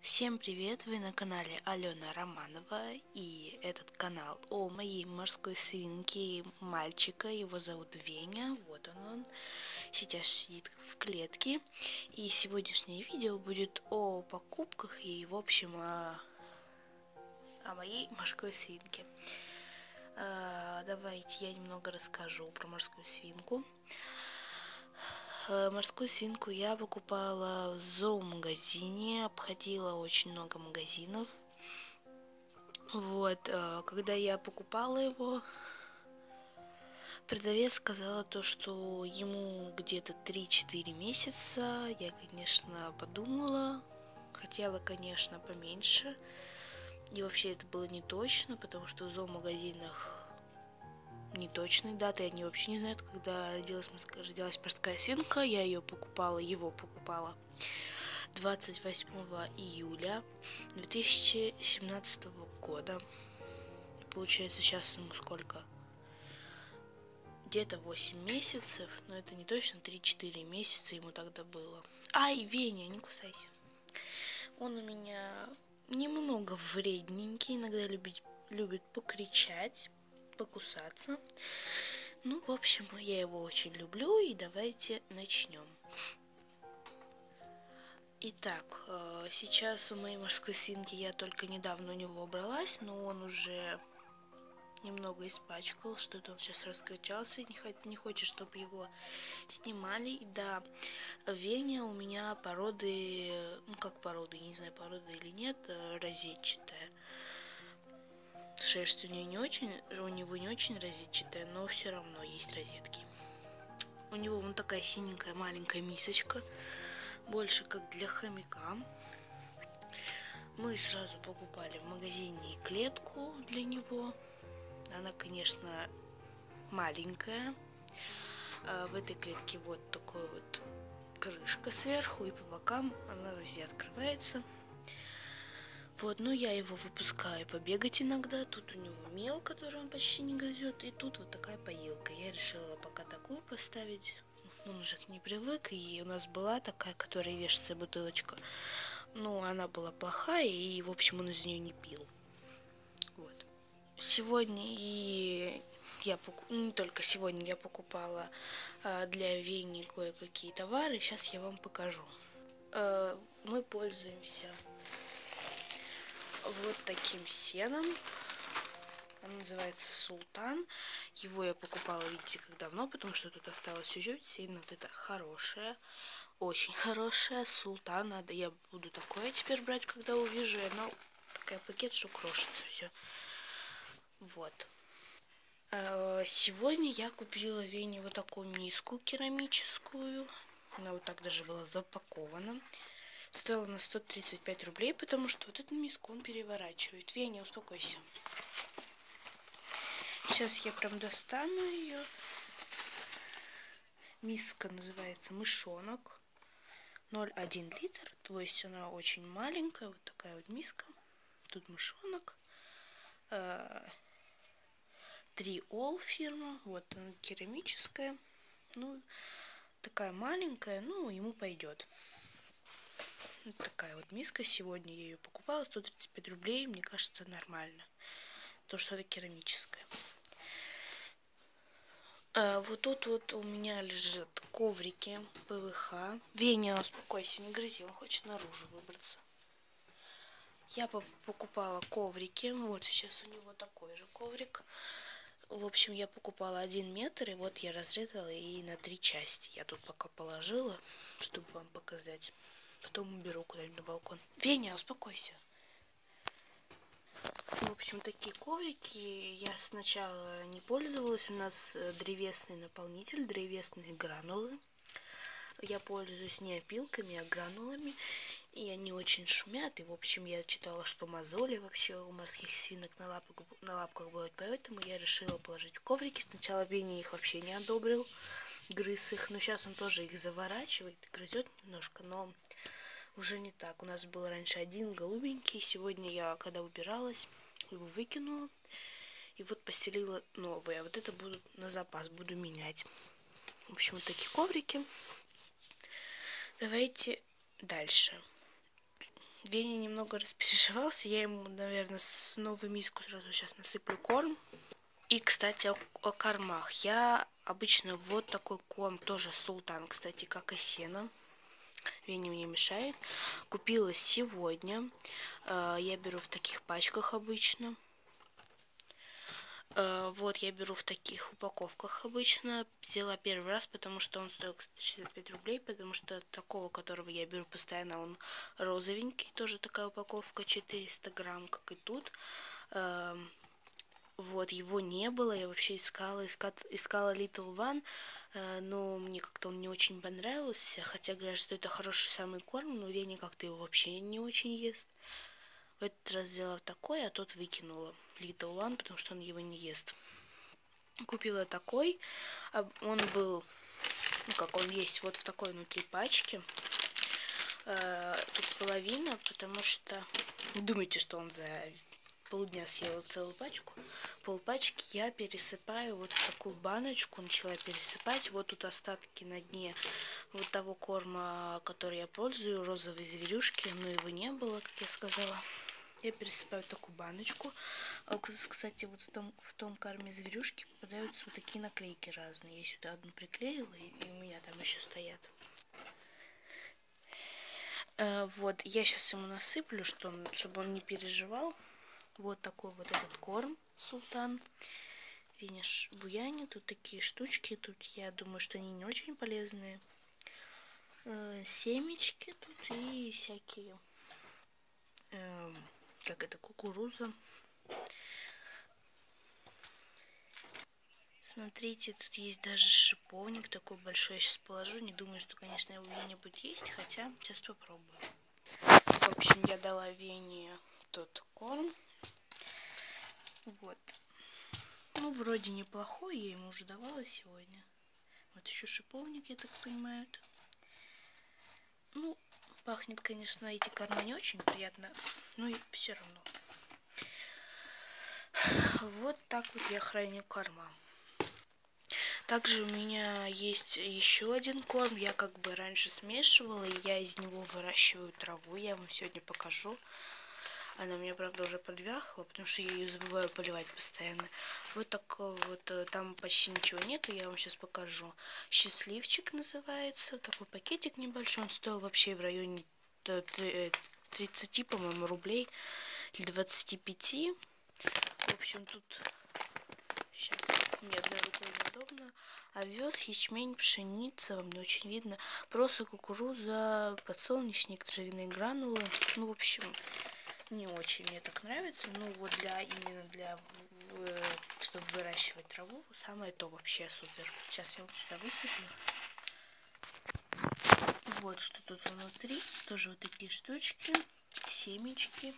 Всем привет! Вы на канале Алена Романова, и этот канал о моей морской свинке и мальчика. Его зовут Веня, вот он сейчас сидит в клетке. И сегодняшнее видео будет о покупках и, в общем, о моей морской свинке. Давайте я немного расскажу про морскую свинку. Морскую свинку я покупала в зоомагазине, обходила очень много магазинов. Вот, когда я покупала его, продавец сказала то, что ему где-то 3-4 месяца. Я, конечно, подумала, хотела, конечно, поменьше. И вообще это было не точно, потому что в зоомагазинах неточные даты, они вообще не знают, когда родилась морская свинка. Я его покупала 28 июля 2017 года. Получается, сейчас ему сколько? Где-то 8 месяцев, но это не точно, 3-4 месяца ему тогда было. Ай, Веня, не кусайся. Он у меня немного вредненький, иногда любит покричать, покусаться. Ну, в общем, я его очень люблю, и давайте начнем. Итак, сейчас у моей морской свинки я только недавно у него убралась, но он уже немного испачкал, что-то он сейчас раскричался, не хочет, чтобы его снимали. И да, Веня у меня породы, ну как породы, не знаю, порода или нет, розетчатая. Шерсть у него не очень розетчатая, но все равно есть розетки. У него вон такая синенькая маленькая мисочка, больше как для хомяка. Мы сразу покупали в магазине клетку для него. Она, конечно, маленькая. В этой клетке вот такой вот крышка сверху, и по бокам она везде открывается. Вот, ну я его выпускаю побегать иногда. Тут у него мел, который он почти не грызет, и тут вот такая поилка. Я решила пока такую поставить. Он уже не привык, и у нас была такая, которая вешается бутылочка. Ну, она была плохая, и, в общем, он из нее не пил. Вот. Сегодня не только сегодня я покупала для Вени кое-какие товары. Сейчас я вам покажу. Мы пользуемся вот таким сеном. Он называется Султан. Его я покупала, видите, как давно, потому что тут осталось чуть-чуть. Сено вот это хорошее, очень хорошее. Султан, надо, я буду такое теперь брать, когда увижу. Оно такой пакет, что крошится все. Вот. Сегодня я купила Вене вот такую миску керамическую. Она вот так даже была запакована. Стоила на 135 рублей, потому что вот эту миску он переворачивает. Веня, успокойся. Сейчас я прям достану ее. Миска называется «Мышонок». 0,1 литр. То есть она очень маленькая. Вот такая вот миска. Тут мышонок. 3All фирма. Вот она керамическая. Ну, такая маленькая. Ну, ему пойдет. Вот такая вот миска. Сегодня я ее покупала. 135 рублей. Мне кажется, нормально. То, что это керамическая. Вот тут вот у меня лежат коврики ПВХ. Веня, успокойся, не грызи, он хочет наружу выбраться. Я покупала коврики. Вот сейчас у него такой же коврик. В общем, я покупала 1 метр, и вот я разрезала и на 3 части. Я тут пока положила, чтобы вам показать. Потом уберу куда-нибудь на балкон. Веня, успокойся. В общем, такие коврики я сначала не пользовалась. У нас древесный наполнитель, древесные гранулы. Я пользуюсь не опилками, а гранулами. И они очень шумят. И, в общем, я читала, что мозоли вообще у морских свинок на лапках бывают. Поэтому я решила положить в коврики. Сначала Веня их вообще не одобрил. Грыз их. Но сейчас он тоже их заворачивает, грызет немножко. Но уже не так. У нас был раньше один голубенький. Сегодня я, когда убиралась, его выкинула. И вот постелила новые. А вот это будут на запас. Буду менять. В общем, вот такие коврики. Давайте дальше. Веня немного распереживался. Я ему, наверное, с новую миску сразу сейчас насыплю корм. И, кстати, о кормах. Я обычно вот такой корм, тоже султан, кстати, как и сено. Веня мне мешает. Купила сегодня. Я беру в таких пачках обычно. Вот, я беру в таких упаковках обычно. Взяла первый раз, потому что он стоил, кстати, 65 рублей, потому что такого, которого я беру постоянно, он розовенький. Тоже такая упаковка, 400 грамм, как и тут. Вот, его не было. Я вообще искала Little One, но мне как-то он не очень понравился. Хотя говорят, что это хороший самый корм, но Веня как-то его вообще не очень ест. В этот раз взяла такой, а тот выкинула Little One, потому что он его не ест. Купила такой. Он был, ну как он есть, вот в такой внутри пачке. Тут половина, потому что не думайте, что он за полдня съела целую пачку. Полпачки я пересыпаю вот в такую баночку. Начала пересыпать. Вот тут остатки на дне вот того корма, который я пользую, розовой зверюшки. Но его не было, как я сказала. Я пересыпаю в такую баночку. Кстати, вот в том корме зверюшки попадаются вот такие наклейки разные. Я сюда одну приклеила, и у меня там еще стоят. Вот, я сейчас ему насыплю, чтобы он не переживал. Вот такой вот этот корм султан. Видишь, буяне, тут такие штучки. Тут я думаю, что они не очень полезные. Семечки тут и всякие, как это, кукуруза. Смотрите, тут есть даже шиповник такой большой. Я сейчас положу. Не думаю, что, конечно, его Веня будет есть, хотя сейчас попробую. В общем, я дала Вене тот корм. Вот. Ну, вроде неплохой, я ему уже давала сегодня. Вот еще шиповник, я так понимаю. Ну, пахнет, конечно, эти корма не очень приятно, но и все равно. Вот так вот я храню корма. Также у меня есть еще один корм. Я как бы раньше смешивала, и я из него выращиваю траву. Я вам сегодня покажу. Она у меня, правда, уже подвяхла, потому что я ее забываю поливать постоянно. Вот такой вот, там почти ничего нету, я вам сейчас покажу. Счастливчик называется. Такой пакетик небольшой. Он стоил вообще в районе 30, по-моему, рублей. Или 25. В общем, тут... Сейчас, мне одной рукой неудобно. Овес, ячмень, пшеница, вам не очень видно. Проса, кукуруза, подсолнечник, травяные гранулы. Ну, в общем, не очень мне так нравится. Ну, вот именно для, чтобы выращивать траву, самое то вообще супер. Сейчас я вот сюда высыплю. Вот что тут внутри. Тоже вот такие штучки. Семечки.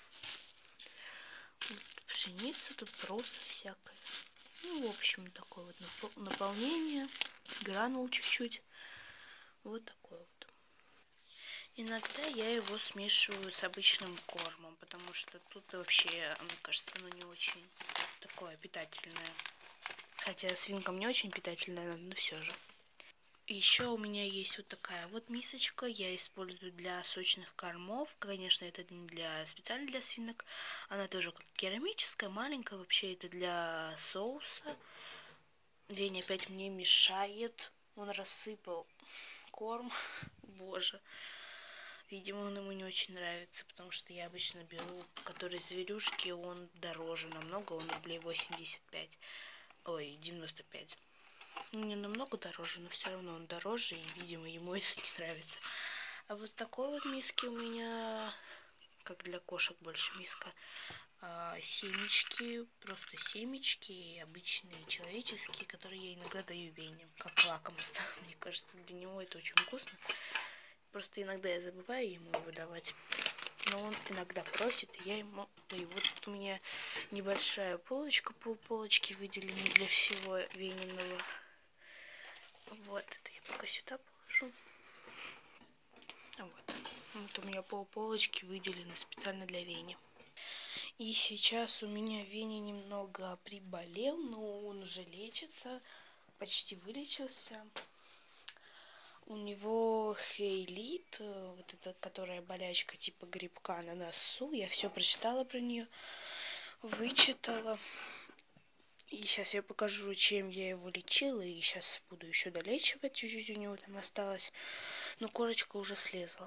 Вот пшеница, тут проса всякая. Ну, в общем, такое вот наполнение. Гранул чуть-чуть. Вот такой вот. Иногда я его смешиваю с обычным кормом, потому что тут вообще, мне кажется, оно не очень такое питательное. Хотя свинкам не очень питательное, но все же. Еще у меня есть вот такая вот мисочка. Я использую для сочных кормов. Конечно, это не специально для свинок. Она тоже как керамическая, маленькая. Вообще это для соуса. Веня опять мне мешает. Он рассыпал корм. Боже. Видимо, он ему не очень нравится, потому что я обычно беру, который зверюшки, он дороже намного, он рублей 85. Ой, 95. Ну, не намного дороже, но все равно он дороже, и, видимо, ему это не нравится. А вот такой вот миски у меня, как для кошек больше миска, семечки, просто семечки, обычные человеческие, которые я иногда даю Вене, как лакомство. Мне кажется, для него это очень вкусно. Просто иногда я забываю ему выдавать. Но он иногда просит, и я ему даю. Вот тут у меня небольшая полочка, полполочки выделены для всего Вениного. Вот, это я пока сюда положу. Вот у меня полполочки выделены специально для Вени. И сейчас у меня Веня немного приболел, но он уже лечится, почти вылечился. У него хейлит, вот эта, которая болячка типа грибка на носу. Я все прочитала про нее, вычитала. И сейчас я покажу, чем я его лечила. И сейчас буду еще долечивать. Чуть-чуть у него там осталось. Но корочка уже слезла.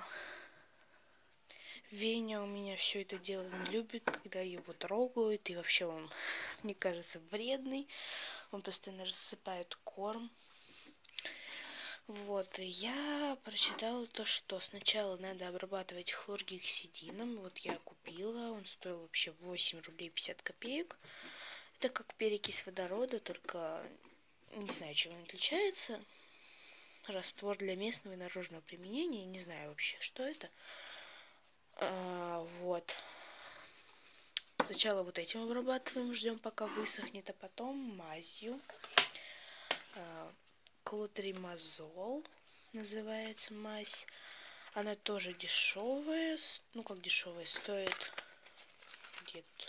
Веня у меня все это дело не любит, когда его трогают. И вообще он, мне кажется, вредный. Он постоянно рассыпает корм. Вот, я прочитала то, что сначала надо обрабатывать хлоргексидином. Вот я купила, он стоил вообще 8 рублей 50 копеек. Это как перекись водорода, только не знаю, чем он отличается. Раствор для местного и наружного применения, не знаю вообще, что это. Вот. Сначала вот этим обрабатываем, ждем пока высохнет, а потом мазью. Клотримазол называется мазь. Она тоже дешевая, ну как дешевая, стоит где-то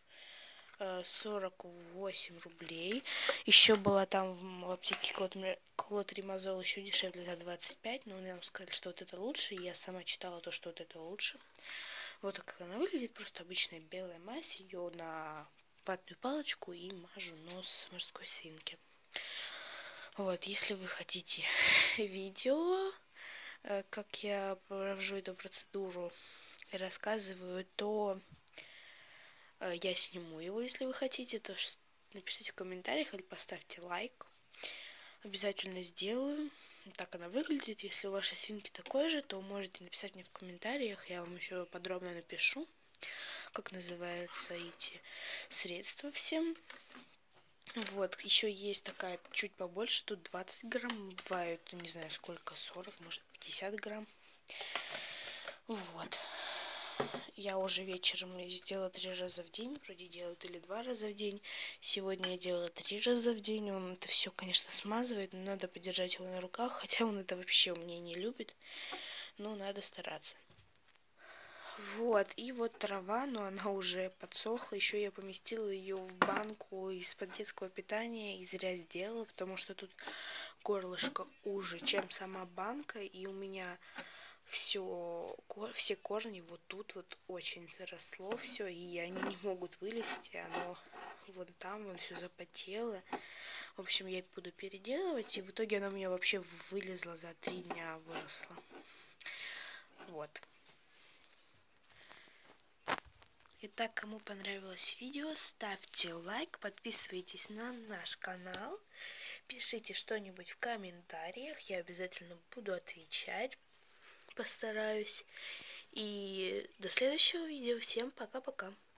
48 рублей. Еще была там в аптеке клотримазол еще дешевле за 25, но нам сказали, что вот это лучше, и я сама читала то, что вот это лучше. Вот как она выглядит, просто обычная белая мазь, ее на ватную палочку и мажу нос морской свинки. Вот, если вы хотите видео, как я провожу эту процедуру и рассказываю, то я сниму его, если вы хотите, то напишите в комментариях или поставьте лайк. Обязательно сделаю. Так она выглядит. Если у вашей свинки такой же, то можете написать мне в комментариях. Я вам еще подробно напишу, как называются эти средства всем. Вот, еще есть такая чуть побольше, тут 20 грамм, бывает, не знаю сколько, 40, может 50 грамм. Вот. Я уже вечером сделала 3 раза в день, вроде делают или 2 раза в день. Сегодня я делала 3 раза в день. Он это все, конечно, смазывает, но надо подержать его на руках, хотя он это вообще у меня не любит. Но надо стараться. Вот, и вот трава, но она уже подсохла. Еще я поместила ее в банку из-под детского питания и зря сделала, потому что тут горлышко уже, чем сама банка, и у меня все корни вот тут вот очень заросло все, и они не могут вылезти, оно вон там, вон все запотело. В общем, я буду переделывать, и в итоге оно у меня вообще вылезло за 3 дня, выросло. Вот. Итак, кому понравилось видео, ставьте лайк, подписывайтесь на наш канал, пишите что-нибудь в комментариях, я обязательно буду отвечать, постараюсь. И до следующего видео. Всем пока-пока.